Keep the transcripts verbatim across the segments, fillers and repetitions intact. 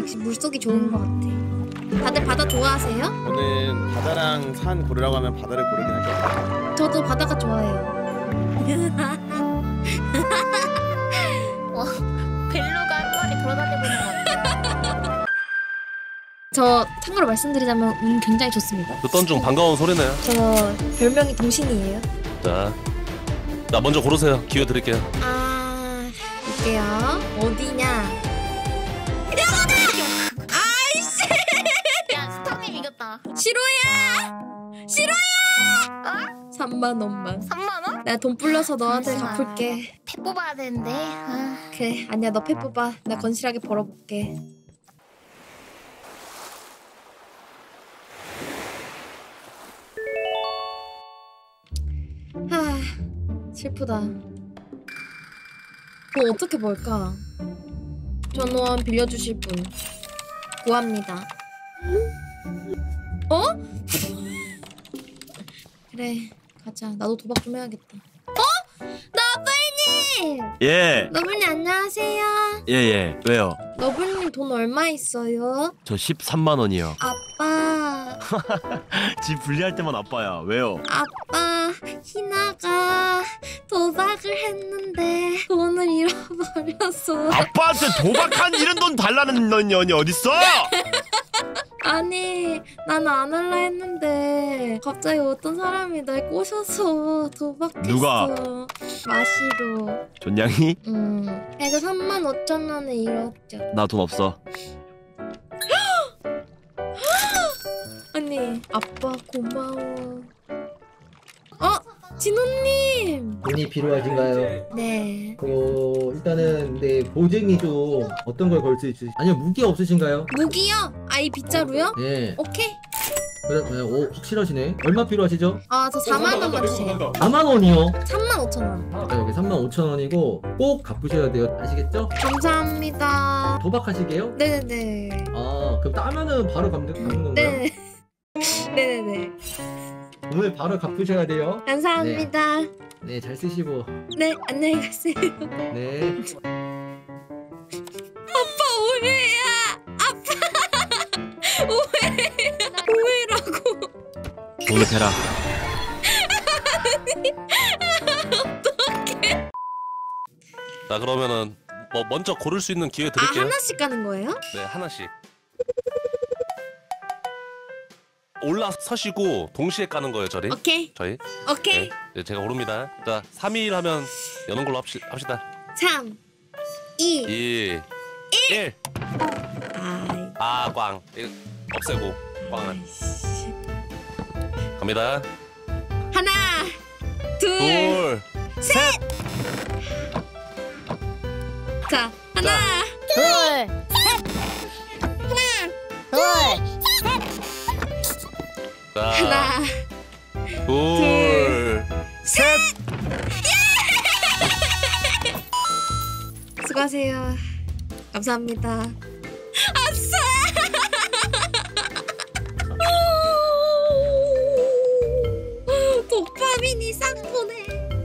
역시 물속이 좋은 것 같아. 다들 바다 좋아하세요? 저는 바다랑 산 고르라고 하면 바다를 고르긴 하죠. 저도 바다가 좋아해요. 와, 벨로가 한 마리 돌아다니고 있는 것 같아. 저 참고로 말씀드리자면 음 굉장히 좋습니다. 듣던 중 반가운 소리네요. 저 별명이 동신이에요. 자, 나 먼저 고르세요. 기회 드릴게요. 아, 볼게요. 어디냐? 이거다! 아이씨! 야, 스타님 이겼다. 싫어야! 싫어야! 어? 삼만 원만. 삼만 원? 내가 돈 불러서 너한테 잠시만. 갚을게. 패 뽑아야 되는데. 아. 그래, 아니야, 너 패 뽑아. 나 건실하게 벌어볼게. 하, 슬프다. 뭐 어떻게 벌까? 전원 빌려주실 분 구합니다. 어? 그래, 가자. 나도 도박 좀 해야겠다. 어? 너블님! 예. 너블님 안녕하세요. 예예. 왜요? 너블님 돈 얼마 있어요? 저 십삼만 원이요. 아빠, 집 분리할 때만 아빠야. 왜요? 아빠, 희나가 도박을 했는데 돈을 잃어버렸어. 아빠한테 도박한 이런 돈 달라는 년이 어딨어? 아니, 난 안 할라 했는데 갑자기 어떤 사람이 날 꼬셔서 도박했어. 누가? 마시로. 존냥이? 음, 그래서 삼만 오천 원을 잃었죠. 나 돈 없어. 아니, 아빠 고마워. 어? 진호님! 돈이 필요하신가요? 네. 어, 일단은 네 보증이 좀 어떤 걸 걸 수 있으시? 아니요, 무기 없으신가요? 무기요? 아이 빗자루요? 네. 오케이. 그래, 네, 오, 확실하시네. 얼마 필요하시죠? 아, 저 사만 원만 주세요. 사만 원이요. 삼만 오천 원. 자, 여기 삼만 오천 원이고 꼭 갚으셔야 돼요. 아시겠죠? 감사합니다. 도박하시게요? 네네네. 아, 그럼 따면은 바로 갚는 건가요? 네. 네네네. 오늘 바로 갚으셔야 돼요. 감사합니다. 네, 잘 쓰시고. 네, 안녕히 가세요. 네. 아빠 오해야. 아빠 오해. 오해라고. 돈을 대라. 어떡해. 자, 그러면은 뭐 먼저 고를 수 있는 기회 아, 드릴게요. 하나씩 가는 거예요? 네, 하나씩. 올라서시고 동시에 까는 거예요, 저희. 오케이. 저희. 오케이. 네, 제가 고릅니다. 자, 삼, 이, 일 하면 여는 걸로 합시, 합시다. 삼, 이, 이, 일. 아이. 아, 꽝. 일, 없애고 꽝은. 아이씨. 갑니다. 하나, 둘, 둘, 셋. 자, 하나, 둘, 셋. 하나, 둘. 자, 하나, 둘, 셋. 수고하세요. 감사합니다. 아싸! 도파민이 쌍포네.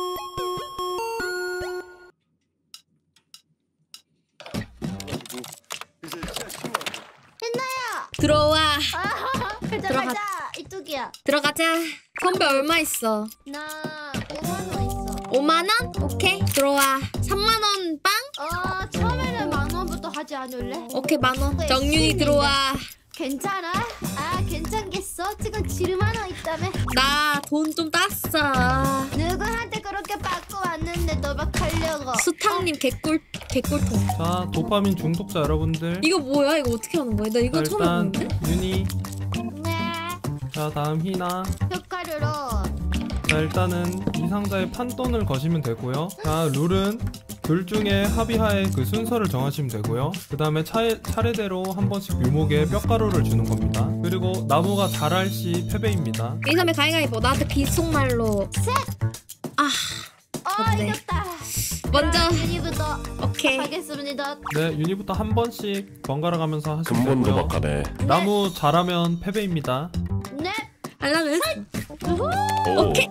했나요? 들어와. 아, 가자 들어가. 가자. 이쪽이야. 들어가자. 선배 얼마 있어? 나 오만 원 있어. 오만 원? 오케이. 들어와. 삼만 원 빵? 어, 처음에는 만 원부터 하지 않을래? 오케이, 만 원. 그래, 정윤이 시민인데. 들어와. 괜찮아? 아, 괜찮겠어? 지금 칠만 원 있다며? 나 돈 좀 땄어. 누구한테 그렇게 받고 왔는데 도박하려고? 수탕님 개꿀 개꿀통. 자, 도파민 중독자 여러분들. 이거 뭐야? 이거 어떻게 하는 거야? 나 이거 자, 처음 일단 해보는데? 윤희. 네. 자, 다음 희나. 효과류로. 자, 일단은 이 상자에 판돈을 거시면 되고요. 자, 룰은 둘 중에 합의하에 그 순서를 정하시면 되고요. 그 다음에 차례대로 한 번씩 묘목에 뼈가루를 주는 겁니다. 그리고 나무가 자랄 시 패배입니다. 이 섬에 가위가위보. 나한테 귓속말로. 셋. 아, 어, 네. 이겼다. 먼저. 윤희부터 오케이. 하겠습니다. 네, 윤희부터 한 번씩 번갈아 가면서 하시면 근본 되고요. 도박하네. 나무 자라면 패배입니다. 네. 하려고 했어. 오. 오케이.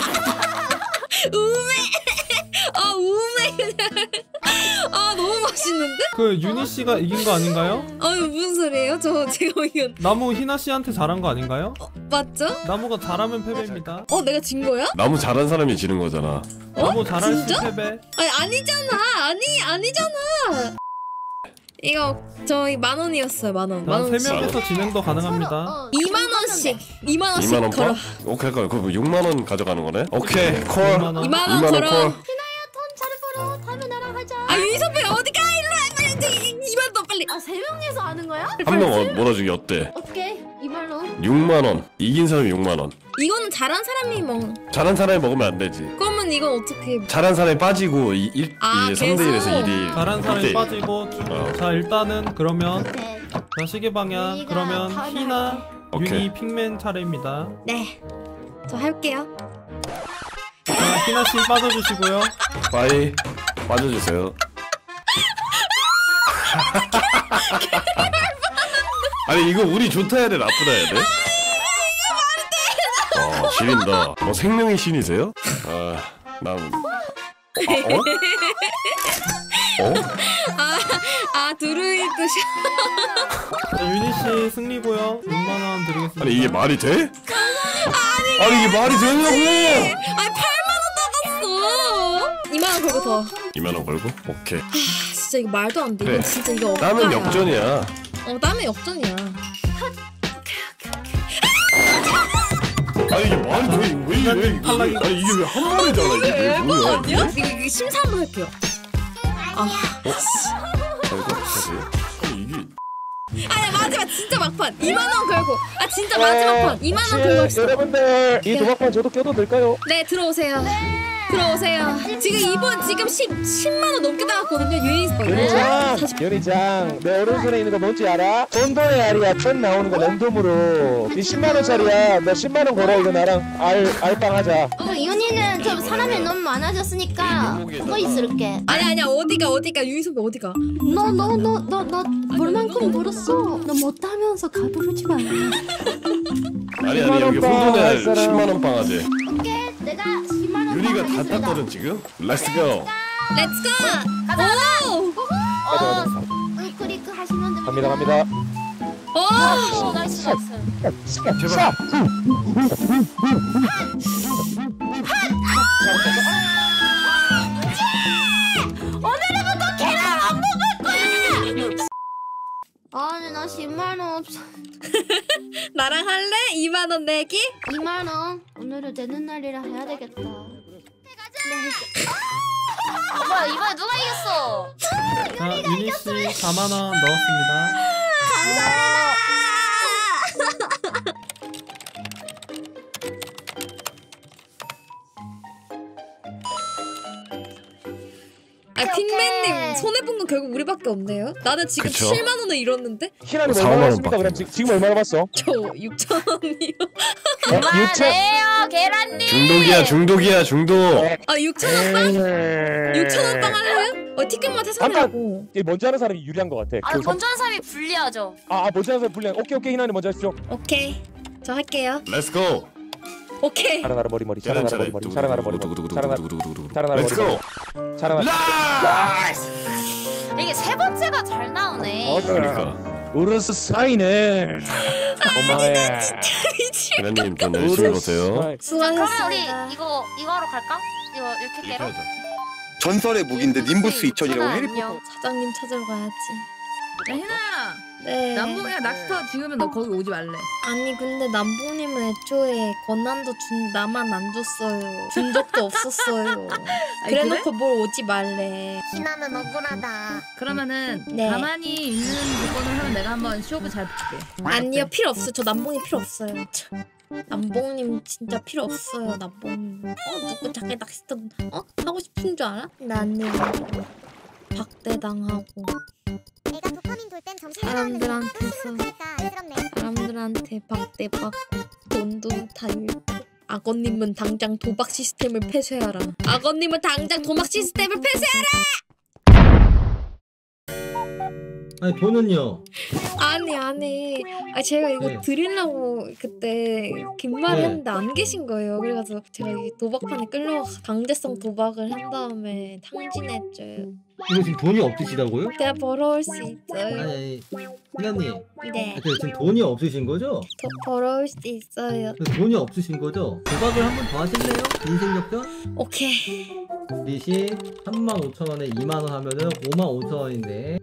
우메. 아, 우메. 아, 너무 맛있네. 했는데? 그 유니 씨가 이긴 거 아닌가요? 아유 무슨 소리예요? 저 제가 이건 나무 희나 씨한테 잘한 거 아닌가요? 맞죠? 나무가 잘하면 패배입니다. 어 내가 진 거야? 나무 잘한 사람이 지는 거잖아. 나무 잘할 시 진짜? 패배. 아니 아니잖아. 아니 아니잖아. 이거 저희 만 원이었어요. 만 원. 만 세 원씩. 명에서 진행도 가능합니다. 어, 이만 원씩. 이만 원씩 이만 원 걸어. 파? 오케이, 그럼 그럼 육만 원 가져가는 거네. 오케이, 콜. 이만 원. 이만 원 이만 원 걸어. 콜. 잘 벌어. 다음에 나랑 하자. 아 유희 선배 어디가? 일로 와. 빨리 이제 이만 더 빨리. 아, 세 명이서 하는 거야? 한 명 어, 몰아주기 어때? 오케이. 이만 원. 육만 원. 이긴 사람이 육만 원. 이거는 잘한 사람이 뭐. 잘한 사람이 먹으면 안 되지. 그러면 이건 어떻게? 잘한 사람이 빠지고 이 일, 아, 이 삼 대 일에서 계속? 일 위. 잘한 사람이 빠지고 쭉. 어. 자 일단은 그러면 오케이. 자 시계 방향 유니가 그러면 다음에 희나 오케이. 유니 핑맨 차례입니다. 네. 저 할게요. 자 희나 씨 빠져주시고요. 빠이. 빠져주세요. 아니 이거 우리 좋다 해야 돼 나쁘다 해야 돼? 어 지린다. 뭐 생명의 신이세요? 아 난. 아, 어? 어? 아 드루이드 샷. 자, 유니 씨 승리고요. 육만 원 드리겠습니다. 아니 이게 말이 돼? 아니 이게 말이 되냐고! 아니 팔만 원 나갔어. 이만 원 걸고 더. 이만 원 걸고? 오케이. 아, 진짜 이거 말도 안 돼. 그래. 이거 진짜 이거 억까야. 땀은 역전이야. 어 땀은 역전이야. 아니 이게 말이 돼? 왜 이래? 왜, 탈락이- 왜, 아니 이게 왜 한 번이잖아 이게 왜 뭐야 이게? 아니야? 이거, 이거 심사 한번 할게요. 아, 아니 이거 어떡하지? 아니 이게 아니 마지막 진짜 막판. 이만 원 걸고. 아 진짜 마지막 판. 이만 원 걸고 합시다. 여러분들 이 도박판 저도 껴도 될까요? 네 들어오세요. 들어오세요. 지금 이번 지금 십만 원 넘게 나갔거든요. 유인 연희장, 연희장, 내 오른손에 있는 거 뭔지 알아? 돈돈의 알이야. 천 나오는 거 랜덤으로. 이 십만 원짜리야. 너 십만 원 걸어. 이거 나랑 알 알빵 하자. 어, 윤희는 좀 사람이 너무 많아졌으니까 그거 있을게. 아니 아니야 어디가 어디가 유인 선배 어디가? 너 너 너 너 너 벌만큼 벌었어. 너 못하면서 가부르지 마. 아니 아니 여기 혼돈의 알 십만 원 빵 하지. 오케이. 내가 십만 원 유리가 다 하겠습니다. 땄거든 지금. 렛츠 고. 렛츠고. 오. 어, 우클릭 하시면 됩니다. 갑니다, 갑니다. 오. 오, 나이스 나이스. 제발. 오늘부터 계란 안 먹을 거야. 아니 나 십만 원 없어. 나랑 할래? 이만 원 내기? 이만 원. 오늘은 되는 날이라 해야 되겠다. 뭐야 이번에 누가 이겼어? 자 유니 씨 사만 원 넣었습니다. 아 핑맨님 손해본 건 결국 우리밖에 없네요. 나는 지금 그쵸. 칠만 원을 잃었는데 희나는 사만 얼마나 원 했습니까? 밖에. 그럼 지금, 지금 얼마나 봤어? 저 육천 원이요. 그만해요 계란님. 중독이야 중독이야 중독. 아 육천 원 빵? 육천 원 빵 할래요? 어 티켓만 해산하고. 이게 먼저 하는 사람이 유리한 것 같아. 아 그 먼저 하는 사람이 불리하죠. 아, 아 먼저 하는 사람이 불리한. 오케이, 오케이. 희나는 먼저 하십시오. 오케이 저 할게요. 렛츠 고. 오케이. 자랑하라 머리 머리. 자랑하라 머리 머리. 자랑하라 머리 머리. 자랑하라 자랑하라 렛츠 머리 고. 머리. 자랑하라. 이게 세 번째가 잘 나오네. 어, 그러니까. 우르스 사이네. 엄마야. 미치. 계란님 좀 열심히 보세요. 그러면 우리 수고하셨습니다. 이거 이거 하러 갈까? 이거 이렇게 깨로? 전설의 무기인데 님부스 이천이라고 해리포터. 안녕. 사장님 찾으러 가야지. 야 희나야 네. 남봉이랑 낚시터 지으면 너 거기 오지 말래. 아니 근데 남봉님은 애초에 권한도 준 나만 안 줬어요. 준 적도 없었어요. 아니, 그래놓고 뭘 오지 말래. 희나는 억울하다. 그러면은 네. 가만히 있는 조건을 하면 내가 한번 쇼부 잘 볼게. 아니요 필요 없어요. 저 남봉이 필요 없어요. 참. 남봉님 진짜 필요 없어요. 남봉님. 어 누구 자기 낚시터 어 하고 싶은 줄 알아? 나는 박대당하고 내가 도파민 돌 땐 정신 사람들한테서 사람들한테 박대받고 돈도 다 잃고. 아버님은 당장 도박 시스템을 폐쇄하라. 아버님은 당장 도박 시스템을 폐쇄하라. 아니 돈은요? 아니 아니 아 제가 이거 네. 드리려고 그때 긴 말을 네. 했는데 안 계신 거예요. 그래가지고 제가 이 도박판에 끌려 강제성 도박을 한 다음에 탕진했죠. 이거 지금 돈이 없으시다고요? 내가 벌어올 수 아니 있어요. 아니 희나님 네, 아, 지금 돈이 없으신 거죠? 더 벌어올 수 있어요. 돈이 없으신 거죠? 도박을 한 번 더 하실래요? 인생 역전? 오케이. 利息삼만 오천 원에 이만 원 하면은 오만 오천 원인데